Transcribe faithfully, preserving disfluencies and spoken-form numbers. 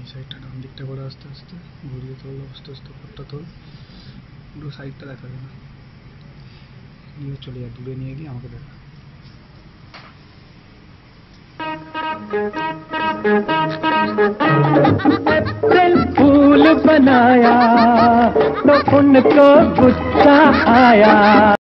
এই সাইডটা ডান দিকটা করে আস্তে আস্তে ঘুরিয়ে তোল, আস্তে আস্তে পথটা তোল, পুরো সাইডটা দেখাবে না, নিয়ে চলে যা, দূরে নিয়ে গিয়ে আমাকে দেখা। फूल बनाया तो उनको गुस्सा आया।